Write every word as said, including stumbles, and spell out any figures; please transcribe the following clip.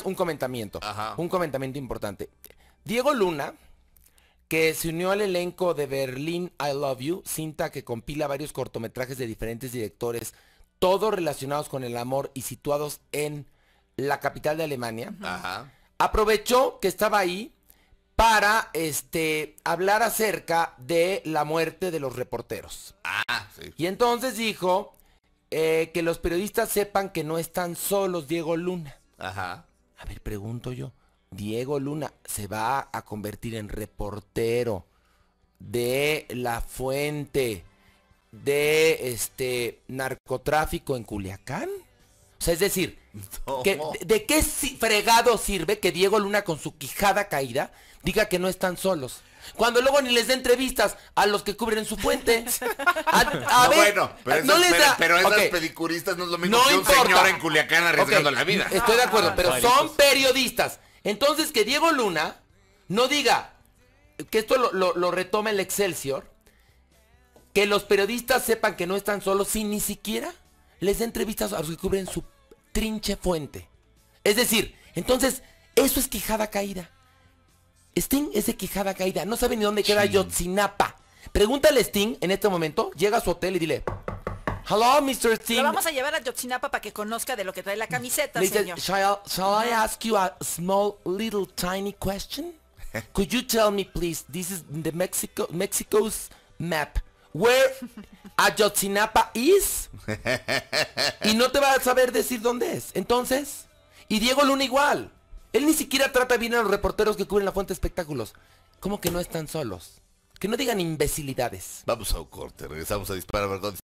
un comentamiento. Ajá. Un comentamiento importante. Diego Luna, que se unió al elenco de Berlín I Love You, cinta que compila varios cortometrajes de diferentes directores, todos relacionados con el amor y situados en la capital de Alemania. Ajá. Aprovechó que estaba ahí para este, hablar acerca de la muerte de los reporteros. Ah, sí. Y entonces dijo eh, que los periodistas sepan que no están solos, Diego Luna. Ajá. A ver, pregunto yo, Diego Luna se va a convertir en reportero de La Fuente de este narcotráfico en Culiacán? O sea, es decir, No. que, de, ¿de qué si- fregado sirve que Diego Luna con su quijada caída diga que no están solos? Cuando luego ni les da entrevistas a los que cubren su fuente. A, a No, ver, bueno, pero no esas, les pero, da- pero esas Ok, pedicuristas no es lo mismo no que un importa. señor en Culiacán arriesgando Ok, la vida. Estoy de acuerdo, pero Maritos. son periodistas. Entonces que Diego Luna no diga, que esto lo, lo, lo retoma el Excelsior, que los periodistas sepan que no están solos sin ni siquiera les da entrevistas a los que cubren su trinche fuente. Es decir, entonces, eso es quijada caída. Sting es de quijada caída. No sabe ni dónde queda Sí. Yotzinapa. Pregúntale a Sting en este momento, llega a su hotel y dile, hello, mister Sting. Lo vamos a llevar a Yotzinapa para que conozca de lo que trae la camiseta, Le dice, señor. shall, shall I ask you a small, little, tiny question? Could you tell me, please, this is the Mexico, Mexico's map, where Ayotzinapa is? Y no te va a saber decir dónde es. Entonces, y Diego Luna igual. Él ni siquiera trata bien a los reporteros que cubren La Fuente de Espectáculos. ¿Cómo que no están solos? Que no digan imbecilidades. Vamos a un corte, regresamos a Dispara Verdad.